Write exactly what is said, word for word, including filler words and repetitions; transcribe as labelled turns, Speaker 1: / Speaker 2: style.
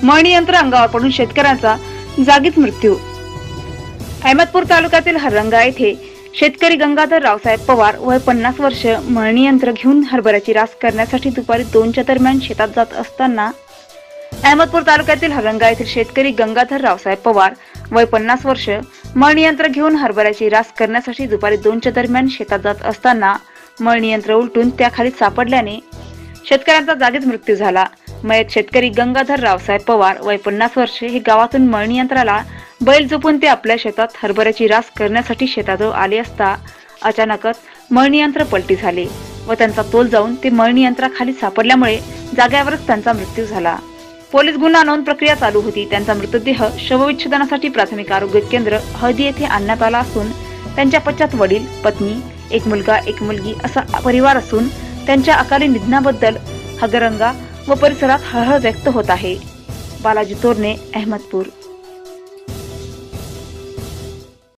Speaker 1: मळणी यंत्र अंगावर पडून शेतकऱ्यांचा जागीच मृत्यू। अहमदपूर तालुक्यातील हरंगा येथे शेतकरी गंगाधर रावसाहेब पवार वय पन्नास वर्ष मळणी यंत्र घेऊन हरभऱ्याची रास करण्यासाठी दुपारी दोनच्या दरम्यान शेतात जात असताना अहमदपूर तालुक्यातील हरंगा येथील शेतकरी गंगाधर रावसाहेब पवार वय पन्नास वर्ष मळणी यंत्र घेऊन हरभऱ्याची रास करण्यासाठी दुपारी दोनच्या दरम्यान शेतात जात असताना मळणी यंत्र उलटून त्याखाली सापडल्याने शेतकऱ्यांचा जागीच मृत्यू झाला। मयत शेतकरी गंगाधर रावसाहेब पवार वय पन्नास वर्ष हे गावातून मळणी यंत्राला बैल झोपून ते आपल्या शेतात हरभऱ्याची रास करण्यासाठी शेताजवळ आले असता अचानकच मळणी यंत्र पलटी झाले व त्यांचा तोल जाऊन ते मळणी यंत्राखाली सापडल्यामुळे जाग्यावरच त्यांचा मृत्यू झाला। पोलीस गुन्हा नोंद प्रक्रिया चालू होती। त्यांचा मृतदेह शवविच्छेदनासाठी प्राथमिक आरोग्य केंद्र हळदी येथे आणण्यात आला असून त्यांच्या पश्चात वडील, पत्नी, एक मुलगा एक मुलगी असा परिवार असून त्यांच्या अकाली निधनाबद्दल हरंगा व परिसरात हळहळ व्यक्त होत आहे। बालाजी तोरणे, अहमदपूर।